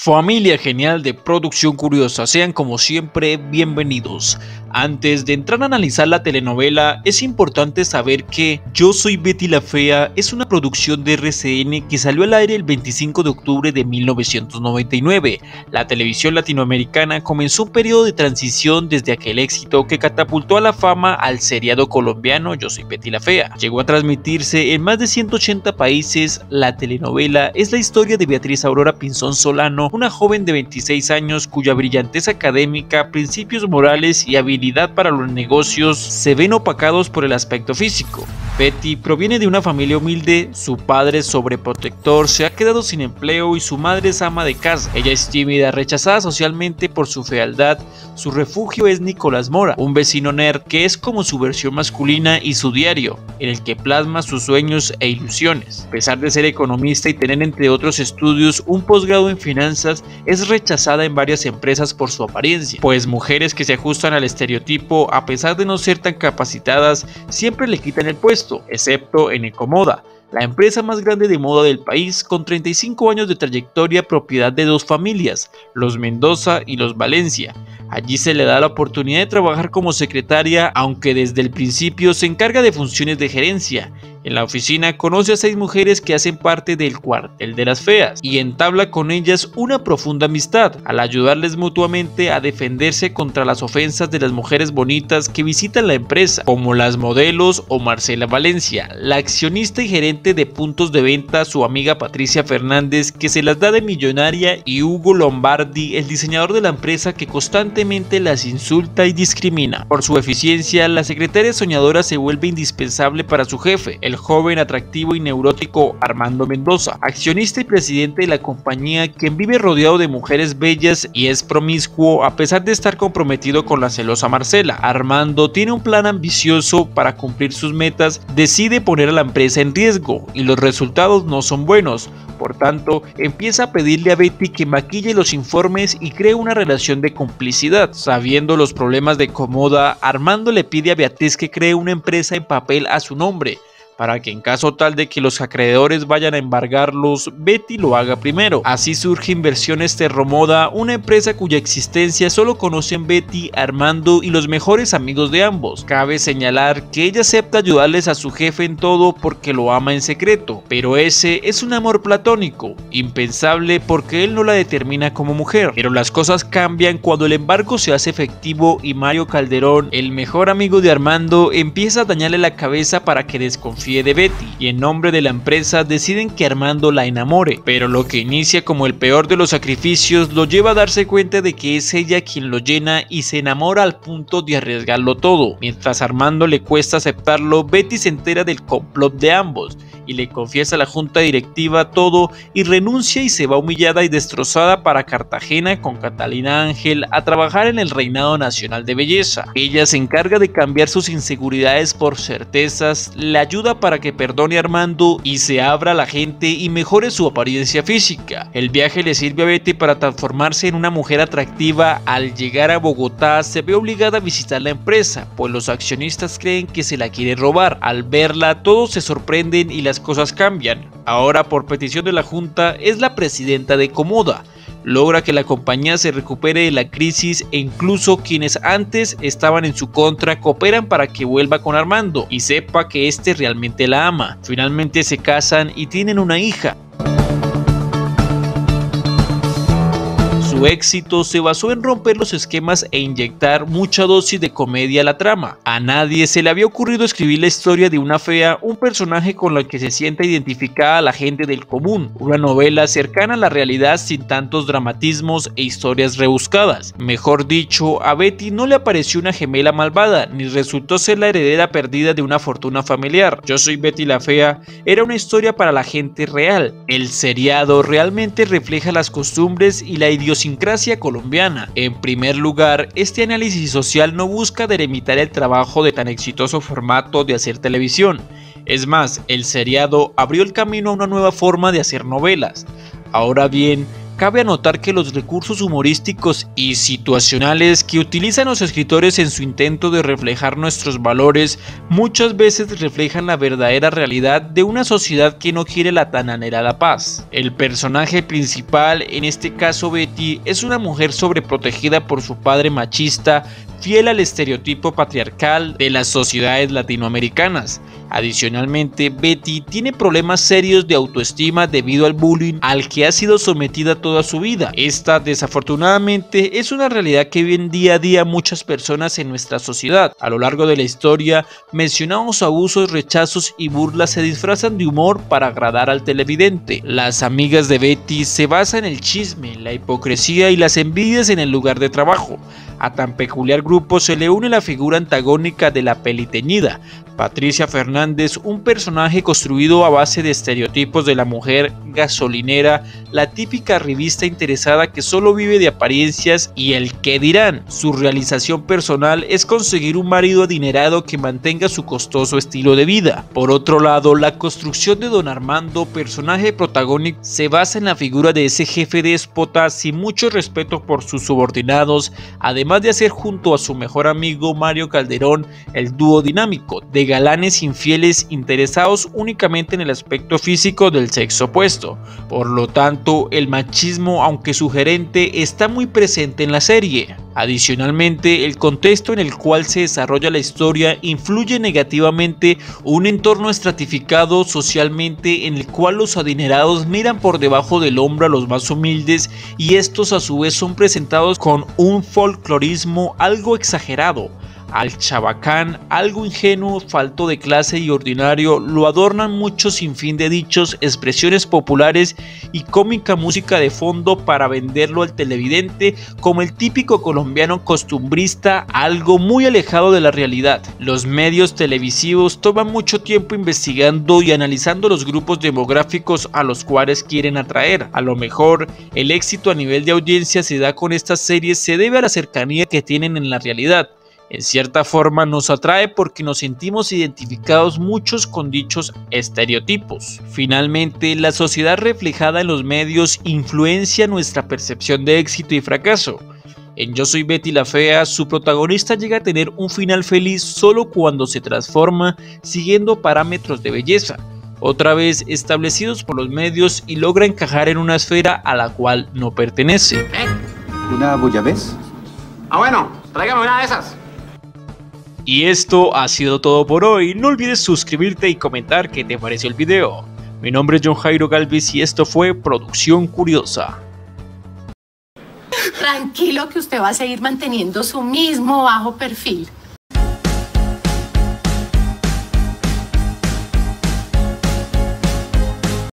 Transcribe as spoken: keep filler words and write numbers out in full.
Familia genial de Producción Curiosa, sean como siempre bienvenidos. Antes de entrar a analizar la telenovela, es importante saber que Yo soy Betty la Fea es una producción de R C N que salió al aire el veinticinco de octubre de mil novecientos noventa y nueve. La televisión latinoamericana comenzó un periodo de transición desde aquel éxito que catapultó a la fama al seriado colombiano Yo soy Betty la Fea. Llegó a transmitirse en más de ciento ochenta países. La telenovela es la historia de Beatriz Aurora Pinzón Solano, una joven de veintiséis años cuya brillantez académica, principios morales y habilidad para los negocios se ven opacados por el aspecto físico. Betty proviene de una familia humilde, su padre sobreprotector se ha quedado sin empleo y su madre es ama de casa. Ella es tímida, rechazada socialmente por su fealdad. Su refugio es Nicolás Mora, un vecino nerd que es como su versión masculina, y su diario, en el que plasma sus sueños e ilusiones. A pesar de ser economista y tener entre otros estudios un posgrado en finanzas, es rechazada en varias empresas por su apariencia, pues mujeres que se ajustan al estereotipo, a pesar de no ser tan capacitadas, siempre le quitan el puesto, excepto en Ecomoda, la empresa más grande de moda del país, con treinta y cinco años de trayectoria, propiedad de dos familias, los Mendoza y los Valencia. Allí se le da la oportunidad de trabajar como secretaria, aunque desde el principio se encarga de funciones de gerencia. En la oficina conoce a seis mujeres que hacen parte del cuartel de las feas y entabla con ellas una profunda amistad, al ayudarles mutuamente a defenderse contra las ofensas de las mujeres bonitas que visitan la empresa, como las modelos o Marcela Valencia, la accionista y gerente de puntos de venta, su amiga Patricia Fernández, que se las da de millonaria, y Hugo Lombardi, el diseñador de la empresa, que constantemente las insulta y discrimina. Por su eficiencia, la secretaria soñadora se vuelve indispensable para su jefe, el joven, atractivo y neurótico Armando Mendoza, accionista y presidente de la compañía, quien vive rodeado de mujeres bellas y es promiscuo a pesar de estar comprometido con la celosa Marcela. Armando tiene un plan ambicioso para cumplir sus metas, decide poner a la empresa en riesgo y los resultados no son buenos. Por tanto, empieza a pedirle a Betty que maquille los informes y cree una relación de complicidad. Sabiendo los problemas de Ecomoda, Armando le pide a Beatriz que cree una empresa en papel a su nombre, para que en caso tal de que los acreedores vayan a embargarlos, Betty lo haga primero. Así surge Inversiones Terromoda, una empresa cuya existencia solo conocen Betty, Armando y los mejores amigos de ambos. Cabe señalar que ella acepta ayudarles a su jefe en todo porque lo ama en secreto, pero ese es un amor platónico, impensable porque él no la determina como mujer. Pero las cosas cambian cuando el embargo se hace efectivo y Mario Calderón, el mejor amigo de Armando, empieza a dañarle la cabeza para que desconfíe de Betty, y en nombre de la empresa deciden que Armando la enamore, pero lo que inicia como el peor de los sacrificios lo lleva a darse cuenta de que es ella quien lo llena y se enamora al punto de arriesgarlo todo. Mientras a Armando le cuesta aceptarlo, Betty se entera del complot de ambos y le confiesa a la junta directiva todo y renuncia y se va humillada y destrozada para Cartagena con Catalina Ángel a trabajar en el Reinado Nacional de Belleza. Ella se encarga de cambiar sus inseguridades por certezas, le ayuda para que perdone a Armando y se abra a la gente y mejore su apariencia física. El viaje le sirve a Betty para transformarse en una mujer atractiva. Al llegar a Bogotá se ve obligada a visitar la empresa, pues los accionistas creen que se la quiere robar. Al verla todos se sorprenden y las cosas cambian. Ahora, por petición de la junta, es la presidenta de Ecomoda. Logra que la compañía se recupere de la crisis e incluso quienes antes estaban en su contra cooperan para que vuelva con Armando y sepa que este realmente la ama. Finalmente se casan y tienen una hija. Su éxito se basó en romper los esquemas e inyectar mucha dosis de comedia a la trama. A nadie se le había ocurrido escribir la historia de una fea, un personaje con el que se sienta identificada la gente del común, una novela cercana a la realidad sin tantos dramatismos e historias rebuscadas. Mejor dicho, a Betty no le apareció una gemela malvada, ni resultó ser la heredera perdida de una fortuna familiar. Yo soy Betty la Fea era una historia para la gente real. El seriado realmente refleja las costumbres y la idiosincrasia colombiana. En primer lugar, este análisis social no busca delimitar el trabajo de tan exitoso formato de hacer televisión. Es más, el seriado abrió el camino a una nueva forma de hacer novelas. Ahora bien, cabe anotar que los recursos humorísticos y situacionales que utilizan los escritores en su intento de reflejar nuestros valores muchas veces reflejan la verdadera realidad de una sociedad que no quiere la tan anhelada paz. El personaje principal, en este caso Betty, es una mujer sobreprotegida por su padre machista, fiel al estereotipo patriarcal de las sociedades latinoamericanas. Adicionalmente, Betty tiene problemas serios de autoestima debido al bullying al que ha sido sometida toda su vida. Esta, desafortunadamente, es una realidad que viven día a día muchas personas en nuestra sociedad. A lo largo de la historia, mencionados abusos, rechazos y burlas se disfrazan de humor para agradar al televidente. Las amigas de Betty se basan en el chisme, la hipocresía y las envidias en el lugar de trabajo. A tan peculiar grupo se le une la figura antagónica de la peliteñida, Patricia Fernández, un personaje construido a base de estereotipos de la mujer gasolinera, la típica revista interesada que solo vive de apariencias y el qué dirán. Su realización personal es conseguir un marido adinerado que mantenga su costoso estilo de vida. Por otro lado, la construcción de Don Armando, personaje protagónico, se basa en la figura de ese jefe déspota sin mucho respeto por sus subordinados, además de hacer junto a su mejor amigo Mario Calderón el dúo dinámico de galanes infieles interesados únicamente en el aspecto físico del sexo opuesto. Por lo tanto, el machismo, aunque sugerente, está muy presente en la serie. Adicionalmente, el contexto en el cual se desarrolla la historia influye negativamente un entorno estratificado socialmente en el cual los adinerados miran por debajo del hombro a los más humildes y estos a su vez son presentados con un folclorismo algo exagerado. Al chabacán, algo ingenuo, falto de clase y ordinario, lo adornan muchos sinfín de dichos, expresiones populares y cómica música de fondo para venderlo al televidente como el típico colombiano costumbrista, algo muy alejado de la realidad. Los medios televisivos toman mucho tiempo investigando y analizando los grupos demográficos a los cuales quieren atraer. A lo mejor, el éxito a nivel de audiencia se da con estas series se debe a la cercanía que tienen en la realidad. En cierta forma nos atrae porque nos sentimos identificados muchos con dichos estereotipos. Finalmente, la sociedad reflejada en los medios influencia nuestra percepción de éxito y fracaso. En Yo soy Betty la Fea, su protagonista llega a tener un final feliz solo cuando se transforma siguiendo parámetros de belleza, otra vez establecidos por los medios, y logra encajar en una esfera a la cual no pertenece. ¿Eh? ¿Una bullabés? Ah, bueno, tráigame una de esas. Y esto ha sido todo por hoy. No olvides suscribirte y comentar qué te pareció el video. Mi nombre es John Jairo Galvis y esto fue Producción Curiosa. Tranquilo que usted va a seguir manteniendo su mismo bajo perfil.